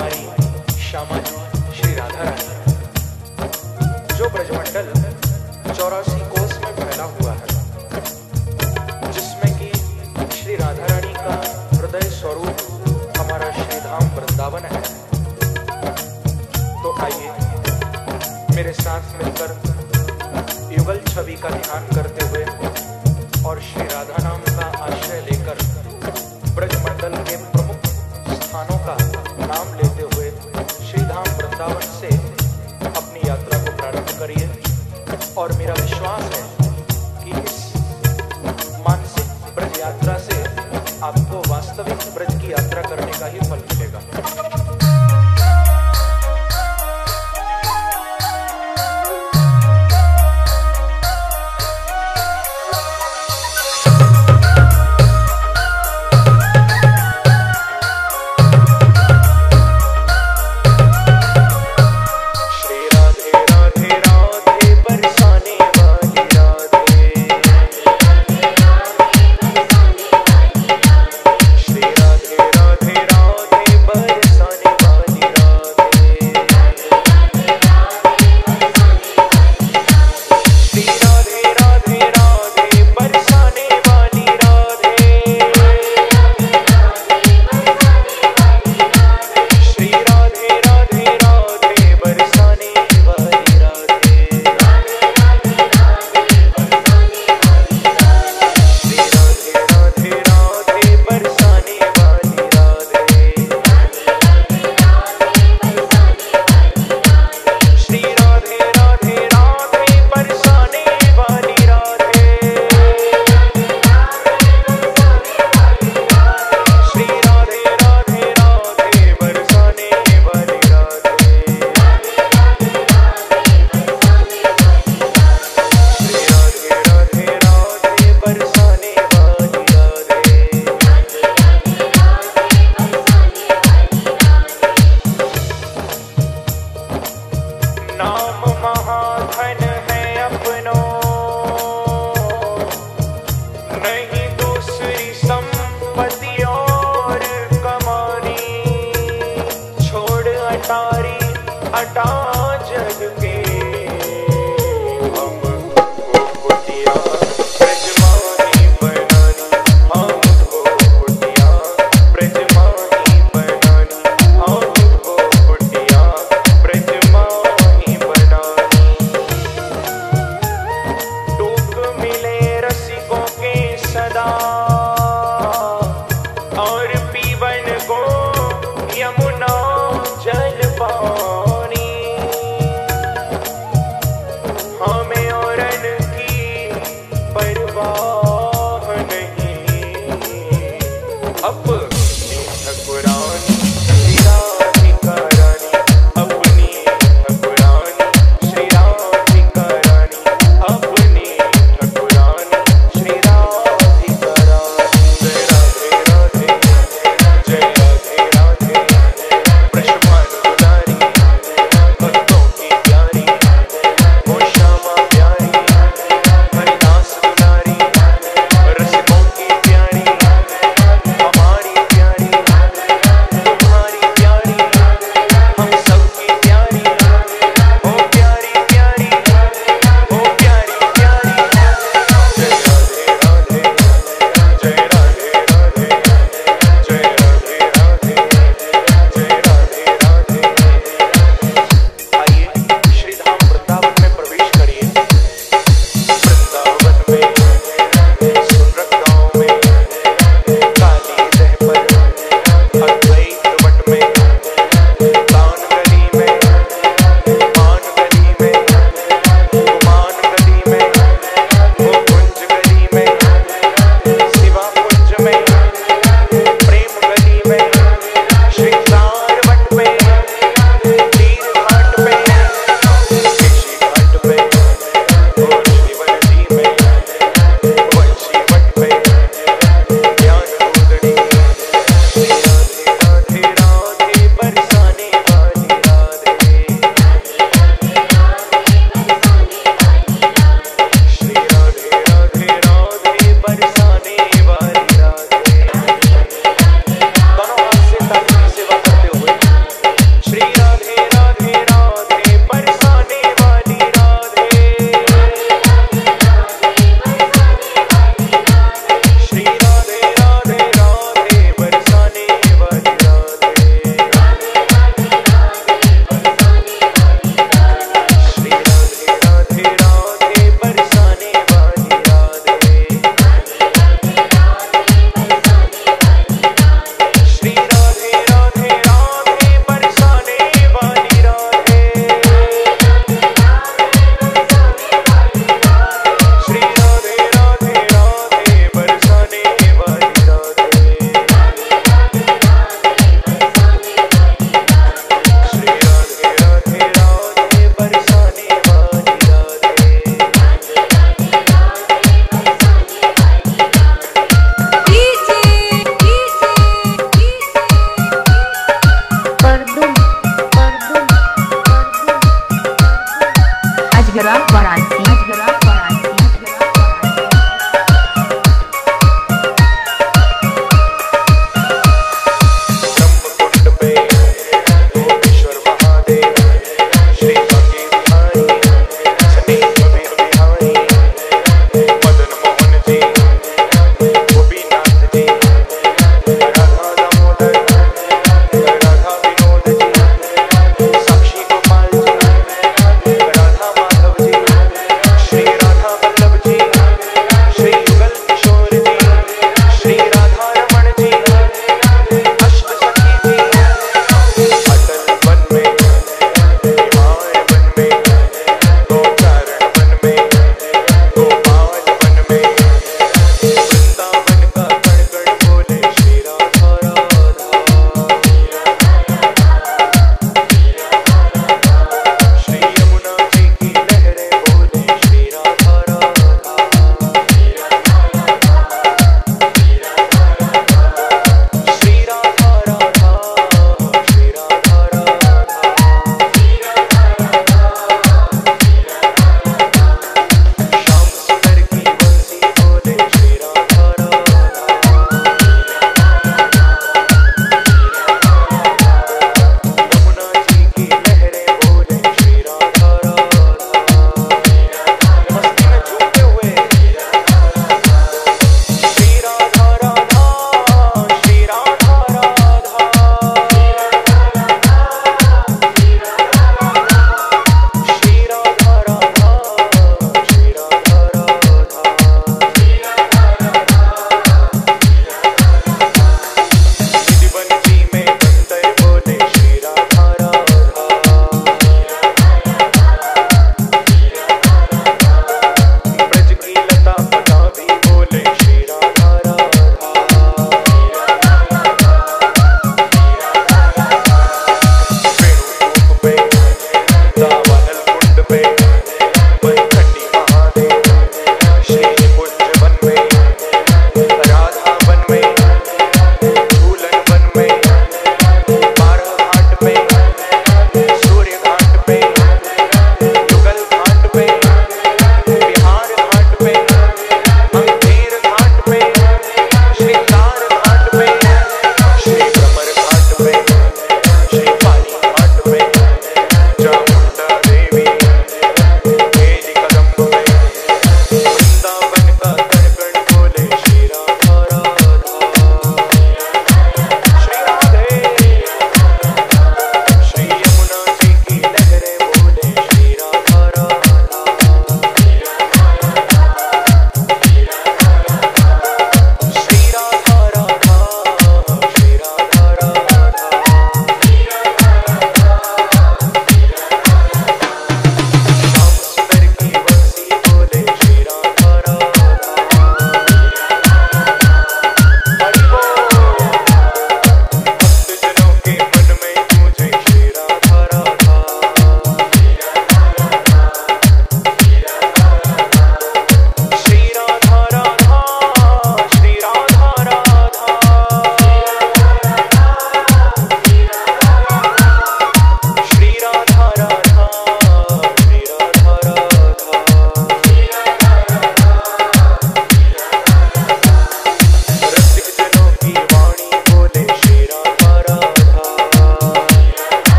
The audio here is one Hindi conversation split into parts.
हमारी श्यामा जी श्री राधा रानी, जो ब्रजमंडल 84 कोस में फैला हुआ है, जिसमें कि श्री राधा रानी का हृदय स्वरूप हमारा श्रीधाम वृंदावन है। तो आइए मेरे साथ मिलकर युगल छवि का ध्यान करते हुए और श्री राधा नाम का आश्रय लेकर ब्रजमंडल के प्रमुख स्थानों का नाम लेते हुए श्रीधाम वृंदावन से अपनी यात्रा को प्रारंभ करिए। और मेरा विश्वास है कि इस मानसिक ब्रज यात्रा से आपको वास्तविक ब्रज की यात्रा करने का ही फल मिलेगा।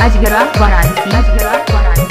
अजगरा वाराणसी, अजगरा वाराणसी।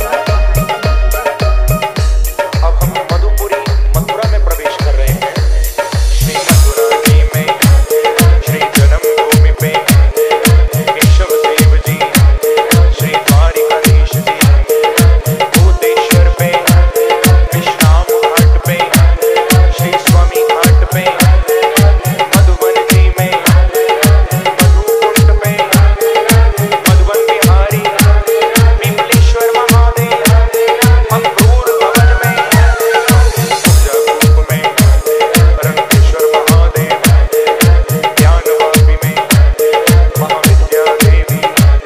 अब हम मधुपुरी मथुरा में प्रवेश कर रहे हैं। श्री मथुरा जी में श्री जन्मभूमि पे केशव देव जी, श्री द्वारिकाधीश जी, भूतेश्वर पे, विश्राम घाट पे, श्री स्वामी घाट पे, मधुबन जी में, मधुकुंड पे, मधुबन बिहारी, पिपलेश्वर महादेव, मंगरूर भवन में, पूजाकूप में, रंगेश्वर महादेव, ज्ञानवापी में, महाविद्या देवी,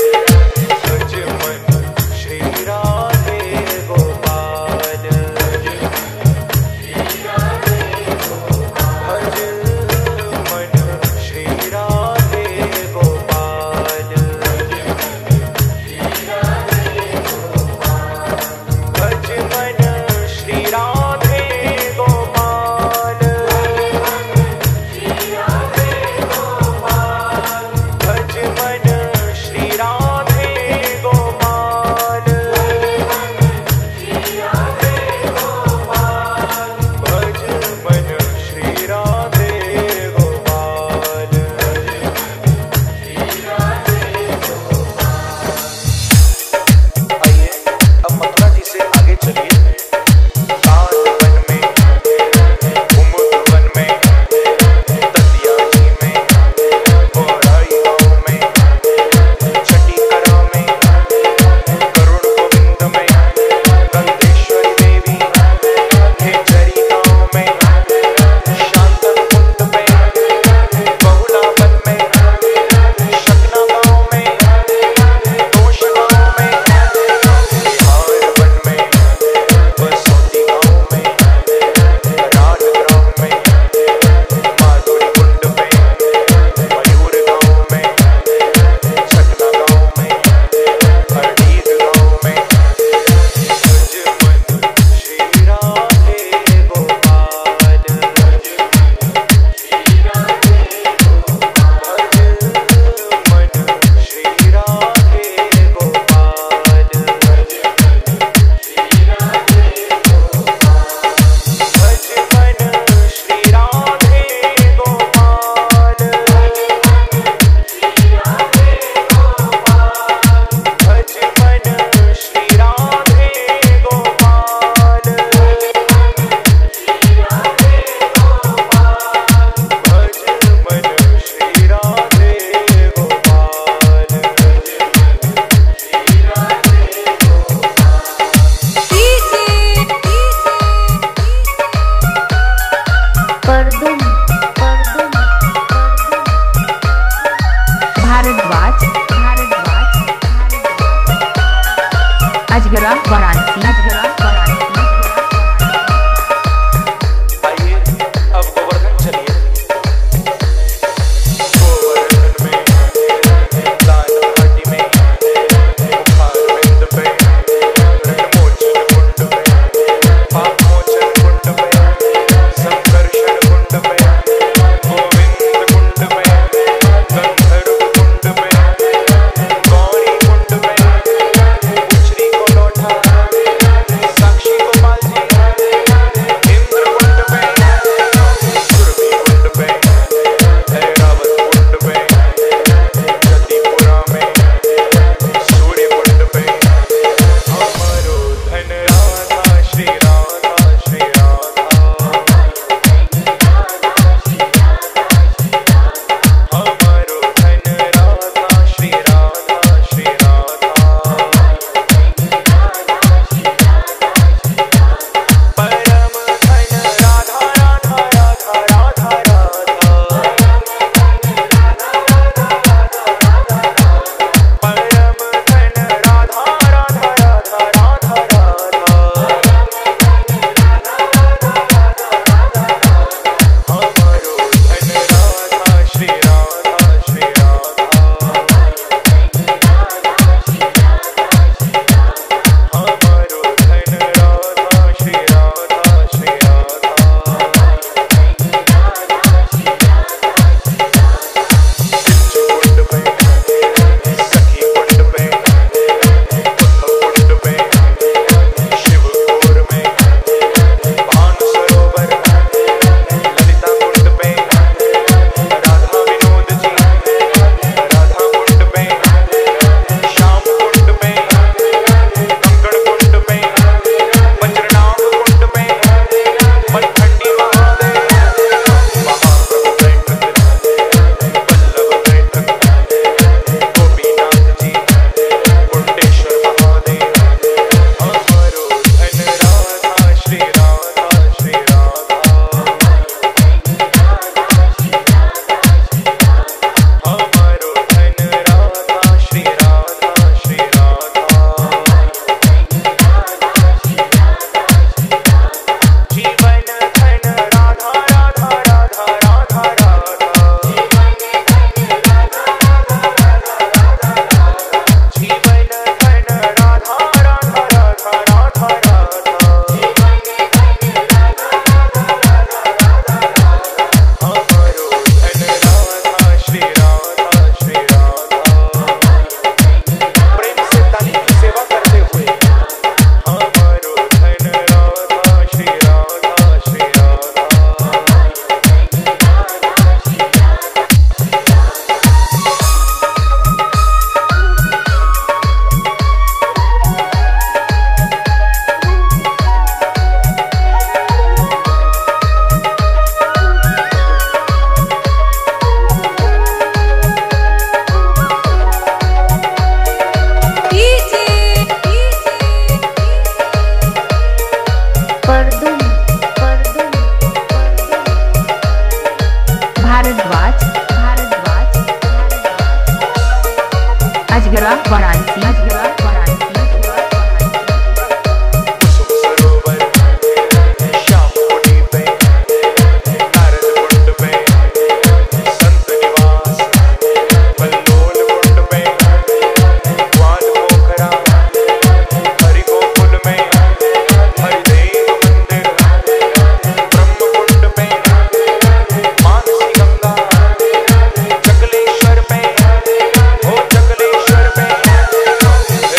सजमन श्री राधे गोपाल, भजमन श्री राधे गोपाल, भजमन श्री राधे गोपाल, भजमन श्री राधे गोपाल, भजमन श्री राधे गोपाल, आइए अब मथुरा जी से आगे चलिए। कानवन में, कुमुदवन में, दतिया जी में, बोराई गांव में, छटीकरा में, करुण गोविंद में, गंधेश्वरी देवी, खेचरी गांव में, शांतन कुंड में, बहुलावन में, शकना गांव में, दोष गांव में, बिहार वन में, बसोती गांव में, राज ग्राम में, माधुरी कुंड में, मयूर गांव में, छकना गांव में, हरडीद गांव में, भजमन श्री राधे गोपाल, भजमन श्री राधे भारद्वाज, अजगरा वाराणसी, अजगरा वाराणसी। आइए अब गोवर्धन चलिए। गोवर्धन में, लाल घाटी में, मुखारविंद पे, रणमोचन कुंड पे, पापमोचन कुंड पे, संकर्षण कुंड पे, गोविंद कुंड पे, गंधर्व कुंड पे, गौरी कुंड पे, उचरी को लौटा, वाराणसी मथुरा वाराणसी कुसुम सरोवर श्याम कुटी पे नारद कुंड पे संत निवास बल्लोल कुंड पे ग्वाल पोखरा हरि गोकुल में हरिदेव मंदिर ब्रह्म कुंड पे मानसी गंगा चकलेश्वर पे ओ चकलेश्वर पे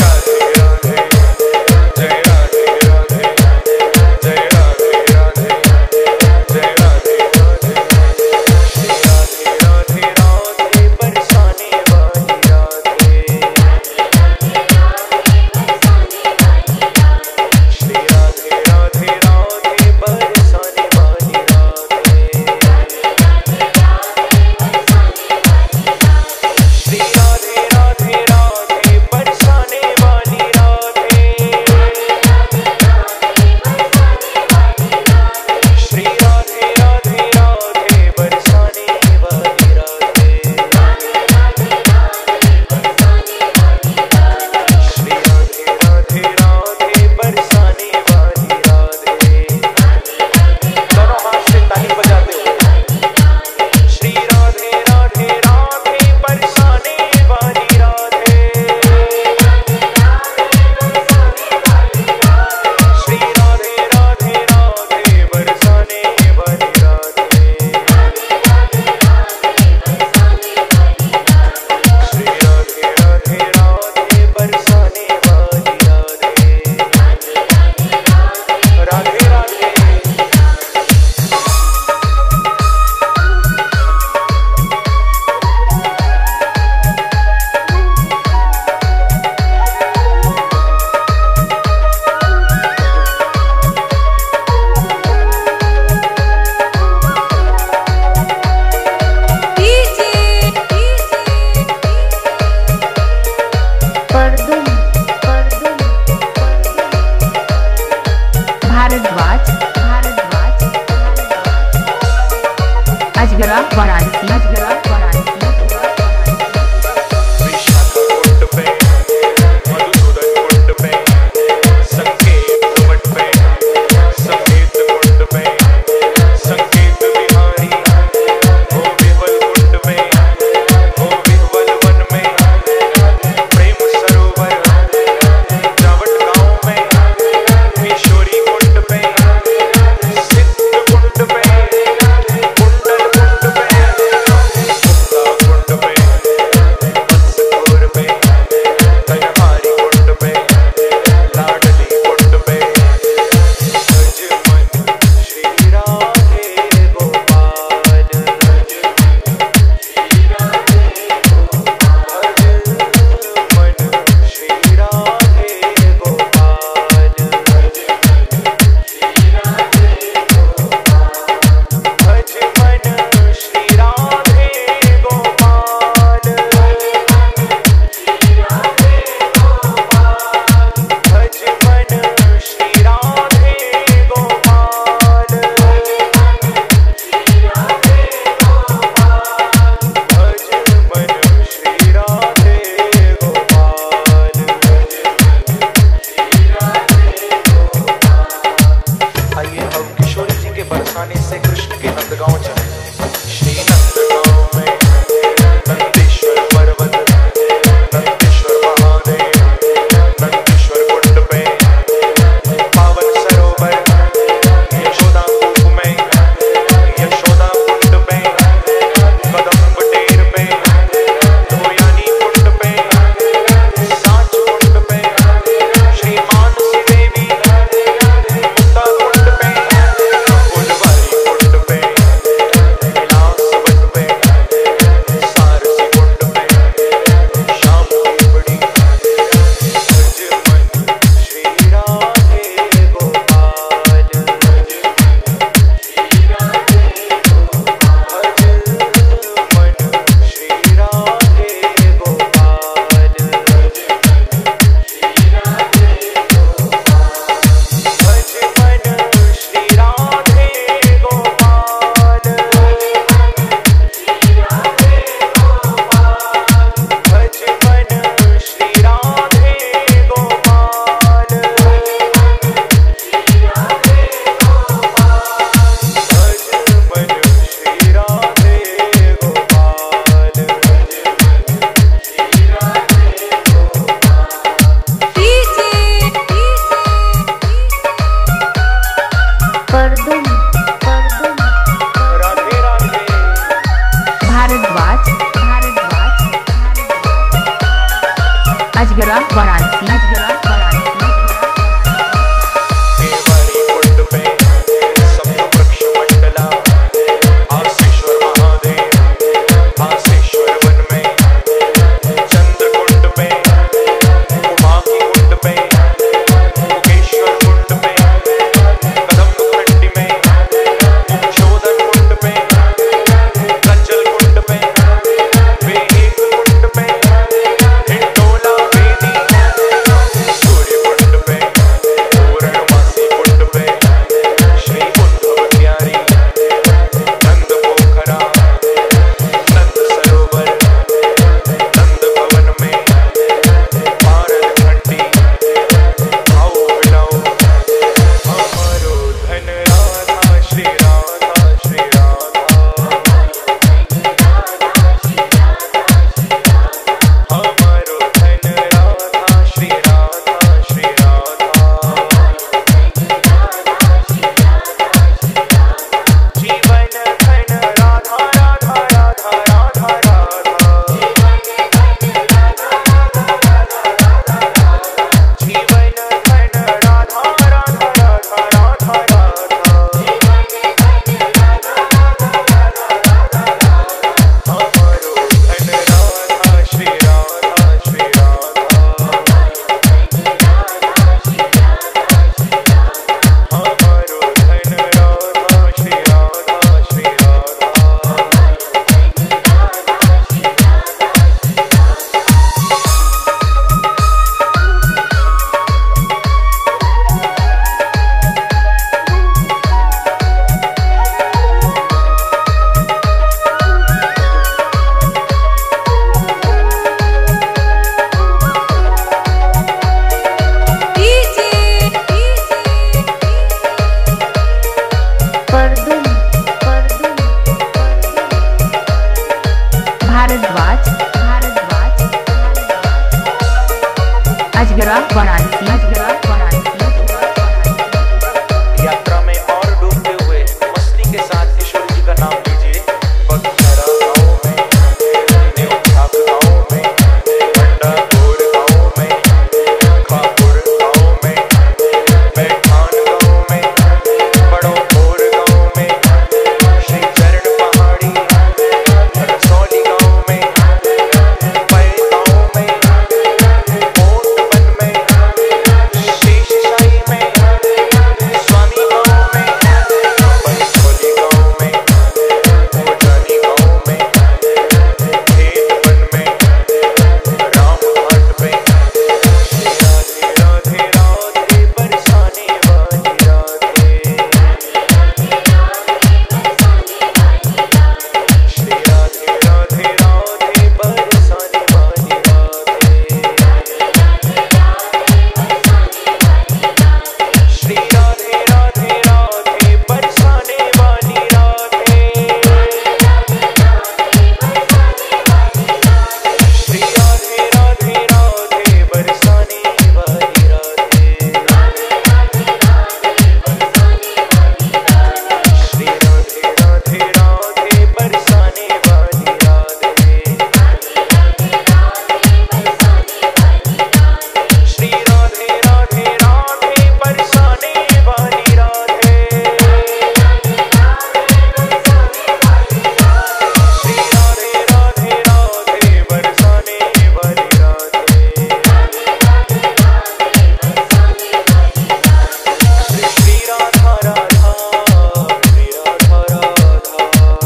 अजगरा वाराणसी यात्रा में और डूबते हुए मस्ती के साथ ईश्वर जी का नाम लीजिए। बगसरा गाँव में, न्यूठाक गाँव में, पंडापुर गाँव में, खापुर गाँव में, बैठान गाँव में, बड़ोपुर गाँव में, श्री चरण पहाड़ी, रसौली गाँव में, पै गाँव में, कोटबन में, शीश शाही में, स्वामी गाँव में, पंचोली गाँव में, भोजानी गाँव में, खेतवन में, रामघाट पे, राधे राधे राधे बरसाने वाली राधे, श्री राधे राधे राधे बरसाने वाली राधे, श्री राधे राधे राधे बरसाने वाली राधे, श्री राधे राधे राधे बरसाने वाली राधे, श्री राधे राधे राधे बरसाने वाली राधे, श्री राधे राधे राधे बरसाने वाली राधे, श्री राधे राधे राधे बरसाने वाली राधे, श्री राधा राधा, श्री राधा राधा,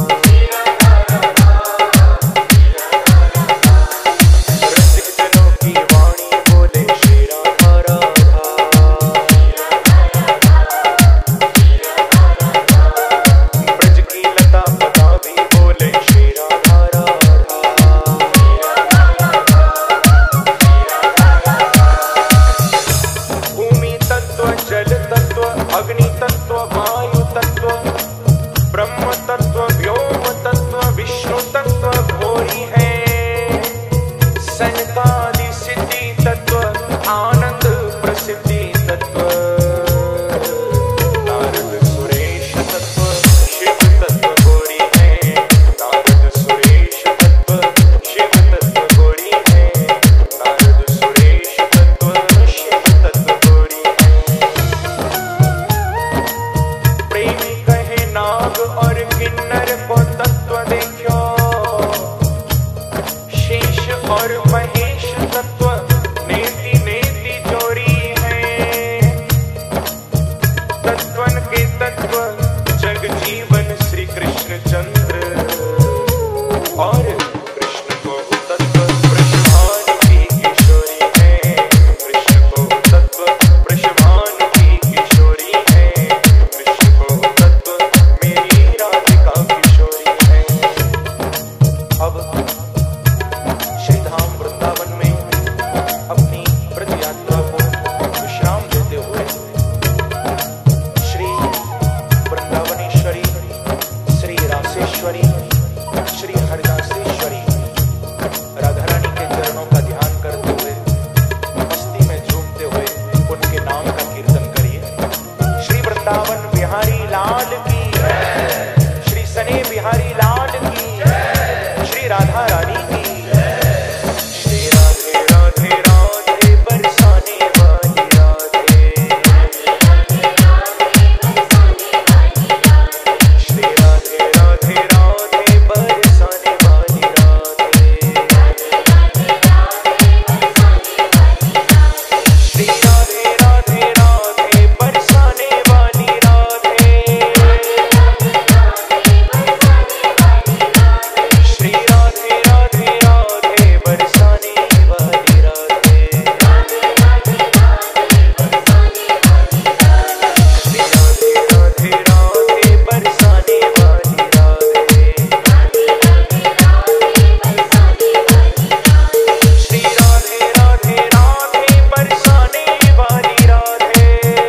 रसिक जनों की वाणी बोले श्री राधा राधा, ब्रज की लता पता भी बोले श्री राधा राधा, भूमि तत्व, जल तत्व, अग्नि तत्व, वायु तत्व, ब्रह्म तत्व, व्योम तत्व, विष्णु तत्व घोरी है, सनकादि सिद्धि तत्व, आनंद प्रसिद्धि तत्व, नारद सुरेश तत्व, शिव तत्व घोरी है, नारद सुरेश तत्व, शिव तत्व घोरी है, नारद सुरेश तत्व, बिहारी लाल की, श्री राधा रानी की। श्री राधे राधे राधे बरसाने वाली राधे, श्री राधे राधे राधे बरसाने वाली राधे, श्री राधे राधे राधे बरसाने वाली राधे, श्री राधे राधे राधे बरसाने वाली राधे, श्री राधे राधे राधे बरसाने वाली राधे, श्री राधे राधे राधे बरसाने वाली राधे,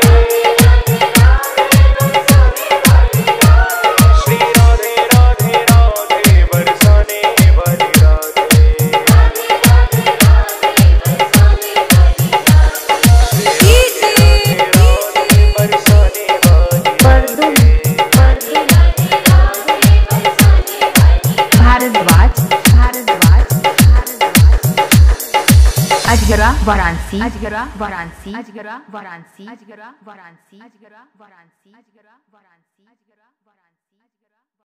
श्री राधे राधे राधे बरसाने वाली राधे, बरसाने वाली भारद्वाज अजगरा वाराणसी, अजगरा वाराणसी, अजगरा वाराणसी, अजगरा वाराणसी, अजगरा वाराणसी, अजगरा वाराणसी, अजगरा